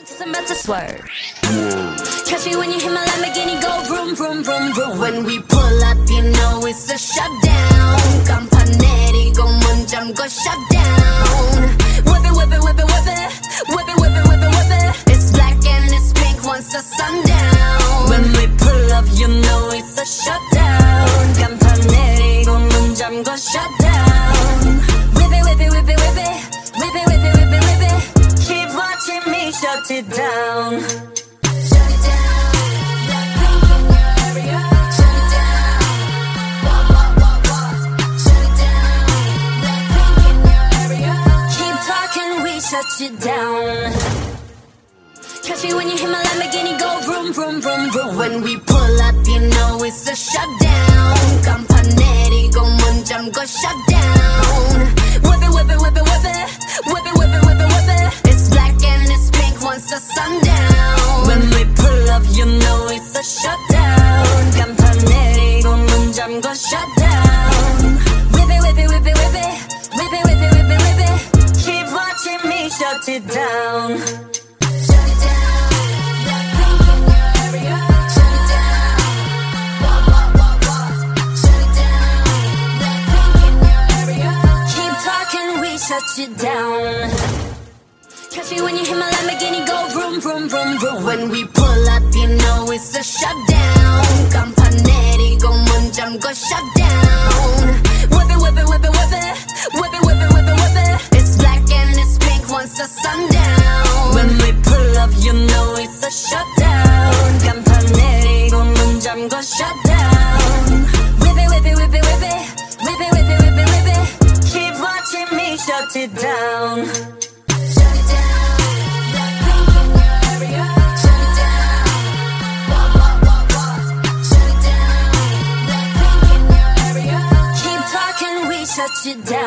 I'm about to swerve. Catch me when you hit my Lamborghini, go vroom, vroom, vroom, vroom. When we pull up, you know it's a shutdown. 간판 내리고 문 잠궈 shutdown. Whip it, whip it, whip it, whip it. Whip it, whip it, whip it, whip it. It's black and it's pink once the sun down. When we pull up, you know it's a shutdown. 간판 내리고 문 잠궈 shutdown. Whip it, whip it, whip it, whip it. Whip it, whip it, whip it, whip it. Keep watching me shut it down. Shut it down. BLACKPINK in your area. Shut it down. Wah, wah, wah, wah. Shut it down. BLACKPINK in your area. Keep talking, we shut you down. Catch me when you hit my Lamborghini, go vroom, vroom, vroom, vroom. When we pull up, you know it's a shutdown. 간판 내리고 문 잠궈 shutdown. Whip it, whip it, whip it, whip it. Whip it, whip it, whip it, whip it. It's black and it's pink once the sun down. When we pull up, you know it's a shutdown. 간판 내리고 문 잠궈 shutdown. Whip it, whip it, whip it, whip it. Whip it, whip it, whip it, whip it. Keep watching me shut it down. Shut it down. BLACKPINK in your area. Shut it down. Wah, wah, wah, wah. Shut it down. BLACKPINK in your area. Keep talking, we shut you down. Catch me when you hit my Lamborghini, go vroom, vroom, vroom, vroom. When we pull up, you know it's a shutdown. 간판 내리고 문 잠궈 shutdown. Whip it, whip it, whip it, whip it. Whip it, whip it, whip it, whip it. It's black and it's pink once the sun down. When we pull up, you know it's a shutdown. 간판 내리고 문 잠궈 shutdown. Whip it, whip it, whip it, whip it. Whip it, whip it, whip it, whip it. Keep watching me shut it down. Shut it down. BLACKPINK in your area. Shut it down. Wah, wah, wah, wah. Shut it down. BLACKPINK in your area. Keep talking, we shut you down.